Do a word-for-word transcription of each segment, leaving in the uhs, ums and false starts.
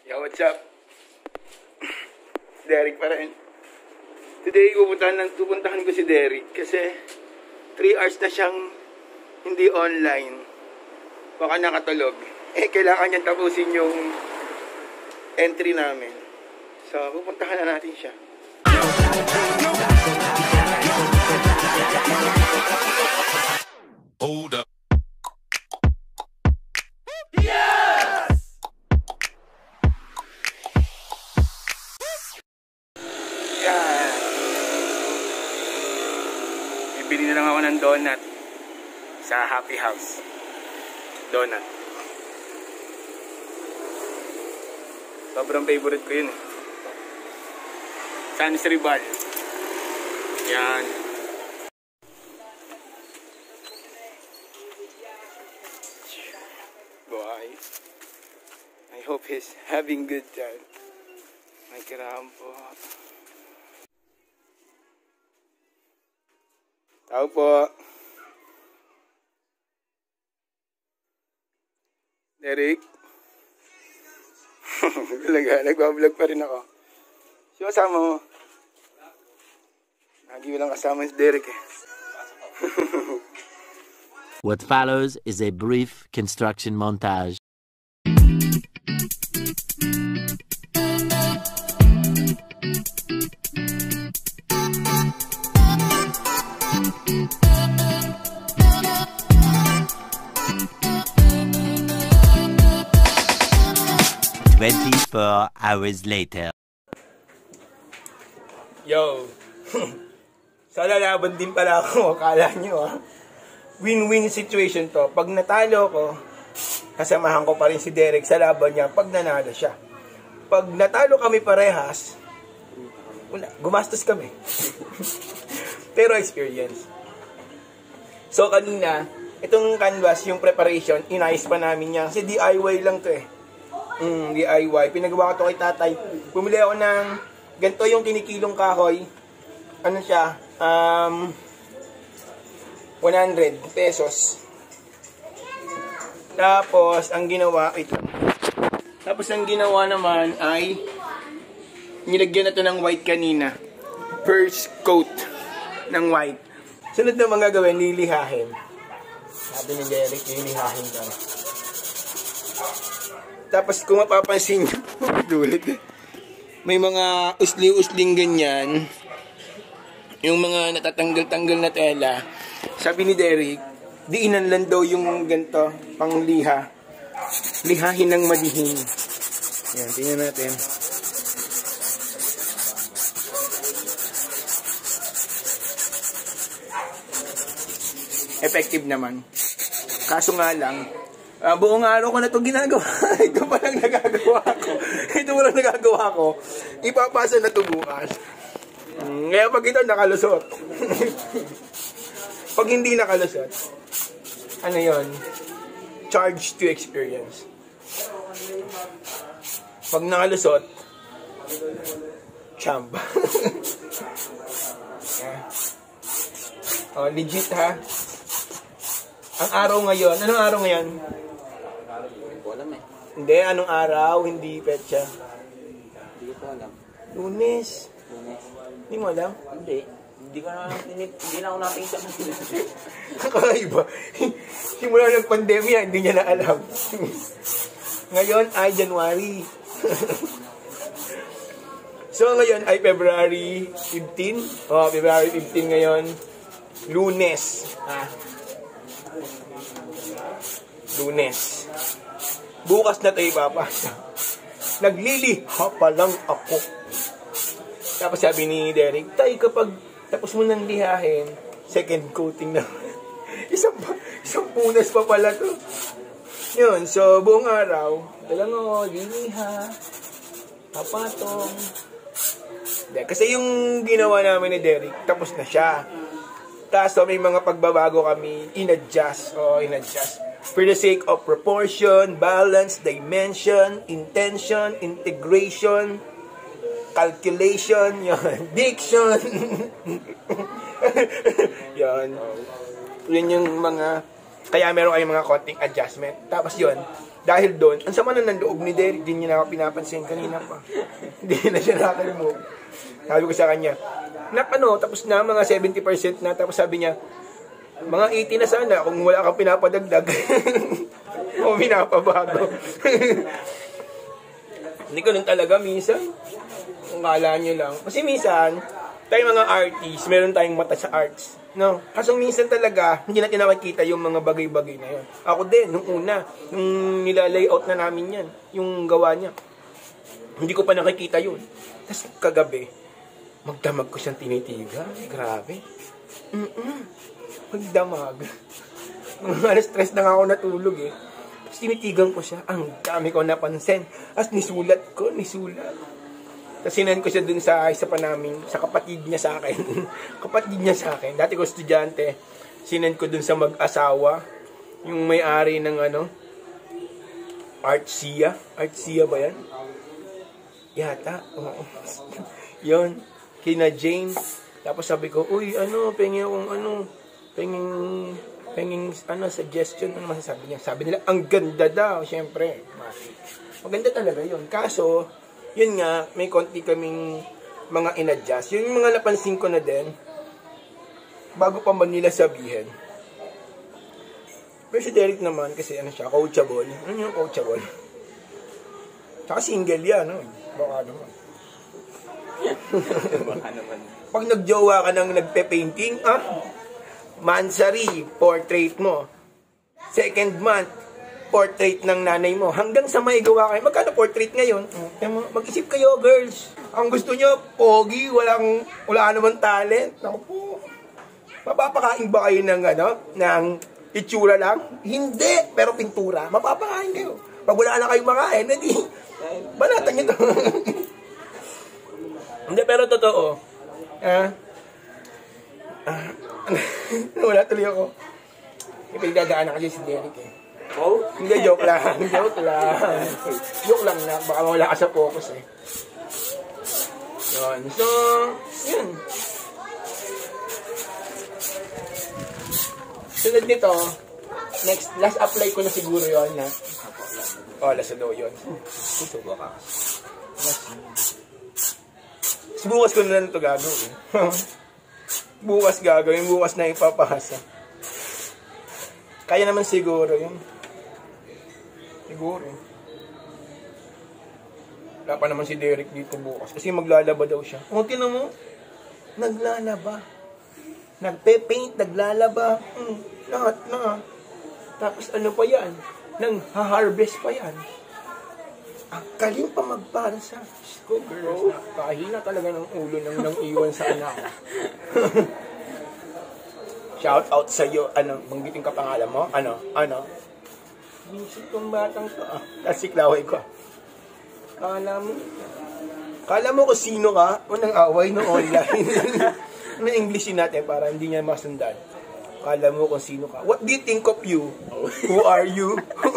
Yo, what's up? Derek pa rin. Today, pupuntahan, ng, pupuntahan ko si Derek kasi three hours na siyang hindi online. Baka nakatulog. Eh, kailangan niyang tapusin yung entry namin. So, pupuntahan na natin siya. Hold up. Bili na lang ako ng donut sa Happy House. Donut. Sobrang favorite ko yun eh. San Cristobal. Yan. Boy. I hope he's having good time. May kirampo. Tao po. Derek. Talaga, nagbablog pa rin ako. Sino kasama mo? Lagi walang kasama si Derek eh. What follows is a brief construction montage. twenty-four hours later. Yo. So, lalaban din pala ako. Akala nyo ah. Win-win situation to. Pag natalo ko, kasamahan ko pa rin si Derek sa laban niya pag nanalo siya. Pag natalo kami parehas, wala, gumastos kami. Pero experience. So, kanina, itong canvas, yung preparation, inayos pa namin niya. Kasi D I Y lang to eh. Mm, D I Y. Pinagawa ko to kay tatay. Bumili ako ng ganito yung kinikilong kahoy. Ano siya? Um, one hundred pesos. Tapos, ang ginawa, ito. Tapos, ang ginawa naman ay nilagyan na to ng white kanina. First coat ng white. Sunod na mga gawin, lilihahin. Sabi ni Derek, lilihahin daw. Tapos kung mapapansin nyo, dulit eh. May mga usli-usling ganyan. Yung mga natatanggal-tanggal na tela. Sabi ni Derek, diinan lang daw yung ganito, pang liha. Lihahin ng madihin. Yan, tingnan natin. Effective naman. Kaso nga lang, Uh, buong araw ko na ito ginagawa. Ito pa lang nagagawa ko. Ito pa lang nagagawa ko. Ipapasa na ito bukas. Mm, ngayon pag ito nakalusot. Pag hindi nakalusot, ano yon? Charge to experience. Pag nakalusot, champ. Oh, legit ha. Ang araw ngayon, anong araw ngayon? Alam eh. Hindi, anong araw? Hindi petsa. Hindi ko alam. Lunes. Lunes. Hindi mo alam? Hindi. Hindi ko na hindi na ako nakita ng Lunes. Kakaiba. Simula ng pandemya, hindi niya na alam. Ngayon ay January. So ngayon ay February fifteenth. Oh, February fifteenth ngayon. Lunes. Ah. Lunes. Bukas na tayo papasa. Nagliliha pa lang ako. Tapos sabi ni Derek, tay, kapag tapos mo nang lihahin, second coating na. isang, isang punas pa pala to. Yun, so buong araw, talang o, liliha, papatong. Kasi yung ginawa namin ni Derek, tapos na siya. Tapos so, may mga pagbabago kami, in-adjust, o in-adjust. For the sake of proportion, balance, dimension, intention, integration, calculation, yun, diction. Yun. Yun yung mga, kaya meron kayong mga konting adjustment. Tapos yun, Dahil doon, ang sama na ng loob ni Derek, hindi niya na ako pinapansin kanina pa. Hindi na siya nakalimog. Sabi ko sa kanya, nak ano, tapos na mga seventy percent na, tapos sabi niya, mga eighty na sana kung wala kang pinapadagdag. O pinapabago. Hindi ko nun talaga minsan. Kung kala nyo lang. Kasi minsan, tayo mga artists, meron tayong mata sa arts. No? Kaso minsan talaga, hindi natin nakikita yung mga bagay-bagay na yun. Ako din, nung una, nung nilalayout na namin yan, yung gawa niya, hindi ko pa nakikita yun. Tapos kagabi, magdamag ko siyang tinitiga. Grabe. Mm-mm. Magdamag. Mga alas stress na nga ako natulog eh. Tapos tinitigan ko siya. Ang dami ko napansin. Tapos nisulat ko, nisulat. Tapos sinan ko siya dun sa isa pa namin, sa kapatid niya sa akin. Kapatid niya sa akin. Dati ko estudyante. Sinan ko dun sa mag-asawa. Yung may-ari ng ano, Artsia. Artsia ba yan? Yata. Oo. Yun. Kina Jane. Tapos sabi ko, uy, ano, pengi akong ano, penging, penging, ano, suggestion. Ano masasabi niya? Sabi nila, ang ganda daw. Siyempre. Maganda talaga yun. Kaso, yun nga, may konti kaming mga in-adjust. Yung mga napansin ko na din, bago pa man nila sabihin. Pero si Derek naman, kasi ano siya, coachable. Ano yung coachable? Tsaka single yan, no? Baka naman. Baka naman. Pag nagjowa ka ng nagpe-painting, ah, Mansari, portrait mo. Second month, portrait ng nanay mo. Hanggang sa may gawa kayo. Magkano portrait ngayon? Mag-isip kayo, girls. Ang gusto nyo, pogi, walang, wala naman talent. Naku po. Mapapakain ba kayo ng, ano, ng itsura lang? Hindi, pero pintura. Mapapakain kayo. Pag wala na kayong makain, hindi. Banatan nyo to. Hindi, pero totoo. Ah, ah, wala tuloy ako. Ipagdadaanan kasi si Derek eh. Oh? Hindi, joke lang. Joke lang. Joke lang na. Baka mawala ka sa focus eh. Yun. So, yun. Sunod nito, next, last apply ko na siguro yun na. Oh, last ano yun. Susubo ka. Bukas ko na lang ito gagawin. Bukas gagawin. Bukas na ipapasa. Kaya naman siguro yun. Siguro. Wala pa naman si Derek dito bukas. Kasi maglalaba daw siya. O, tinan mo. Naglalaba. Nagpe-paint, naglalaba. Hmm, lahat na. Tapos ano pa yan? Nang ha-harvest pa yan. Ang galing pa magpansa. Go girls. Nakahina talaga ng ulo ng nang iwan sa anak. Shout out sa iyo. Ano, banggitin ka pangalan mo? Ano? Ano? Visit kong batang to. Ah, nasiklaway ko. Kala mo, kala mo kung sino ka, unang away no online. Ano Englishin natin para hindi niya masundan. Kala mo kung sino ka. What do you think of you? Who are you?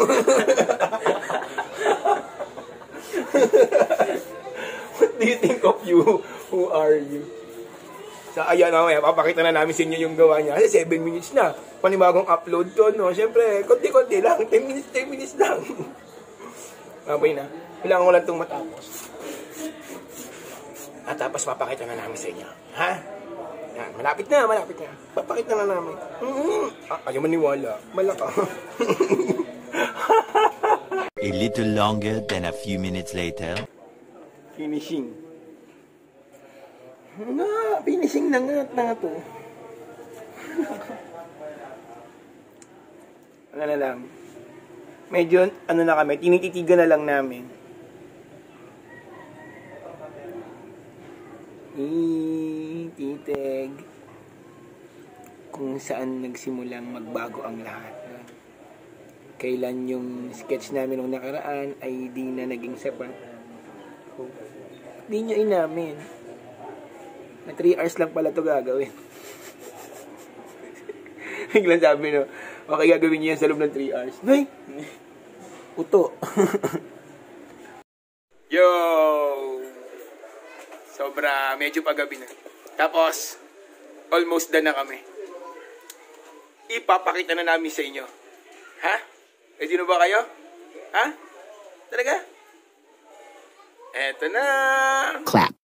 What do you think of you? Who are you? So, ayan na, papakita na namin sa inyo yung gawa niya. Kasi seven minutes na. Panibagong upload to, no? Siyempre, konti-konti lang. ten minutes, ten minutes lang. Okay na. Kailangan ko lang itong matapos. At tapos, papakita na namin sa inyo. Ha? Yan, malapit na, malapit na. Papakita na namin. Mm-hmm. Ah, ayaw maniwala. Malaka. A little longer than a few minutes later. Finishing. Nga, finishing na nga na nga to. Ano na lang. Medyo, ano na kami, tinititigan na lang namin. Ititig. Kung saan nagsimulang magbago ang lahat. Kailan yung sketch namin nung nakaraan ay di na naging sapat. Di nyo inamin. Na three hours lang pala ito gagawin. Biglang sabi no, okay gagawin nyo yan sa loob ng three hours. Nay! Uto. Yo! Sobra, medyo pagabi na. Tapos, almost done na kami. Ipapakita na namin sa inyo. Ha? Ready na ba kayo? Ha? Talaga? Eto na. Clap.